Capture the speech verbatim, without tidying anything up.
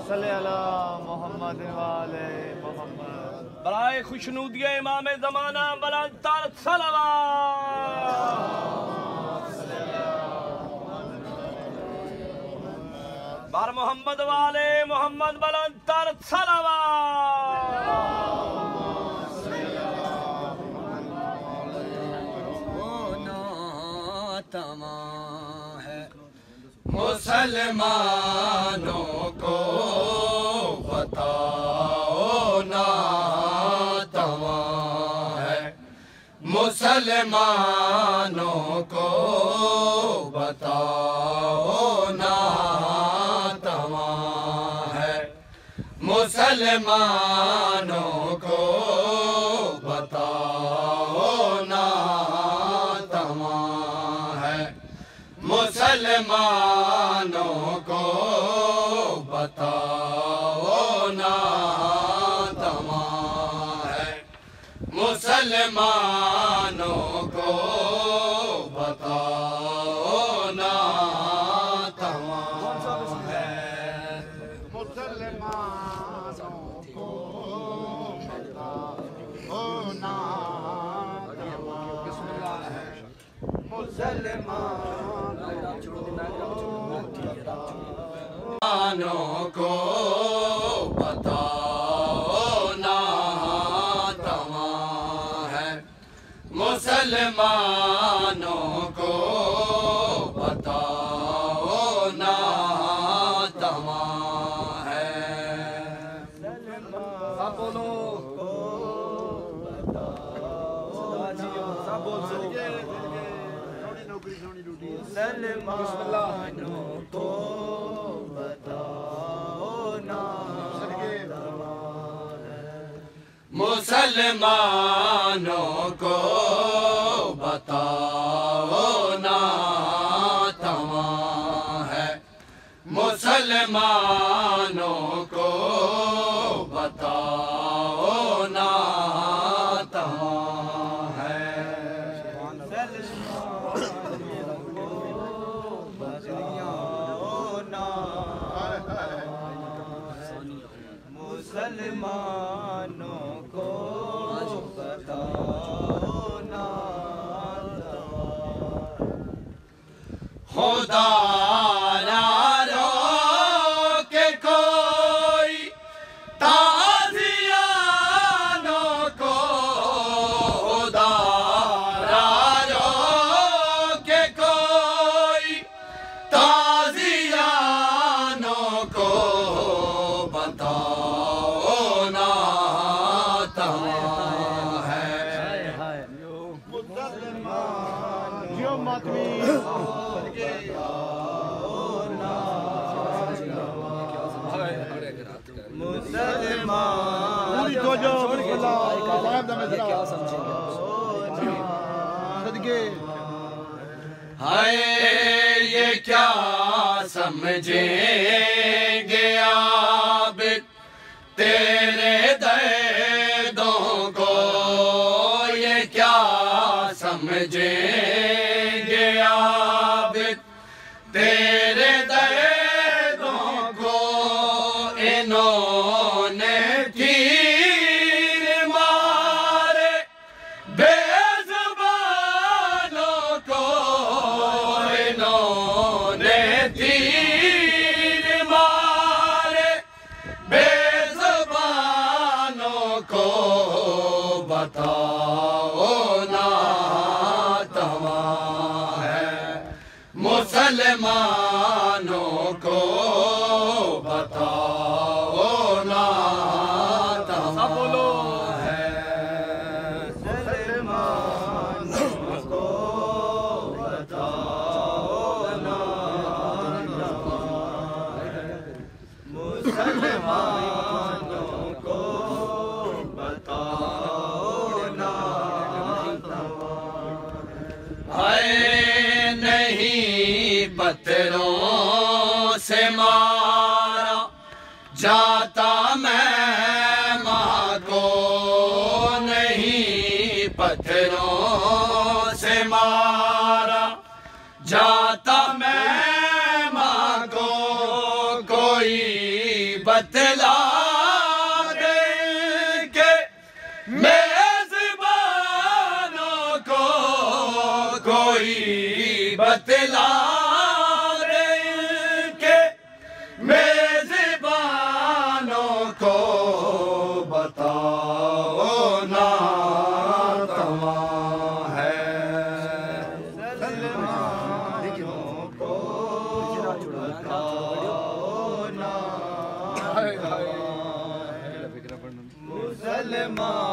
सल्ले अला मोहम्मद वाले मोहम्मद। बराए खुशनूदिया इमाम ज़माना बुलंद तर सलवात। बार मोहम्मद वाले मोहम्मद बुलंद तर सलवात। मुसलमानों को बताओ ना तवा है, मुसलमानों को बताओ ना तवा है, मुसलमानों को बताओ ना तवा है, मुसलमानों को बताओ ना तमा है, मुसलमानों को बताओ ना तमा है, मुसलमानों को बताओ ना तमा है, मुसलमानों को बताओ ना तवा है, मुसलमानों को बताओ ना तवा है। सब बोलो मुसलमानों को बताओ ना मुसलमानों को बताओ ना तवा है, मुसलमानों को बताओ ना तवा है। मुसलमानों को बताओ ना खुदा ना रोके कोई ताज़ियानों को, खुदा ना रोके कोई ताज़ियानों को बताओ ना तवा है, जो मातमी मुसलमान जो जो साहब दमे क्या समझेंगे सदके हाय ये क्या समझेंगे आबिद तेरे दर्दों को, ये क्या समझेंगे आबिद तेरे दर्दों को, इन्होंने तीर मारे बेज़ुबानों को, इन्होंने तीर मारे बेज़ुबानों को बताओ ना तवा है, मुसलमानों को बताओ ना तवा है। मुसलमानों को बताओ ना मुसलमानों को बताओ ना हाय नहीं पत्थरों से मारा जाता मैं माँ को, नहीं पत्थरों से मारा जाता मैं माँ को, कोई बतला दे के मेजबानों को कोई बतला दे के मेजबानों को बताओ ना तमा है मुसलमान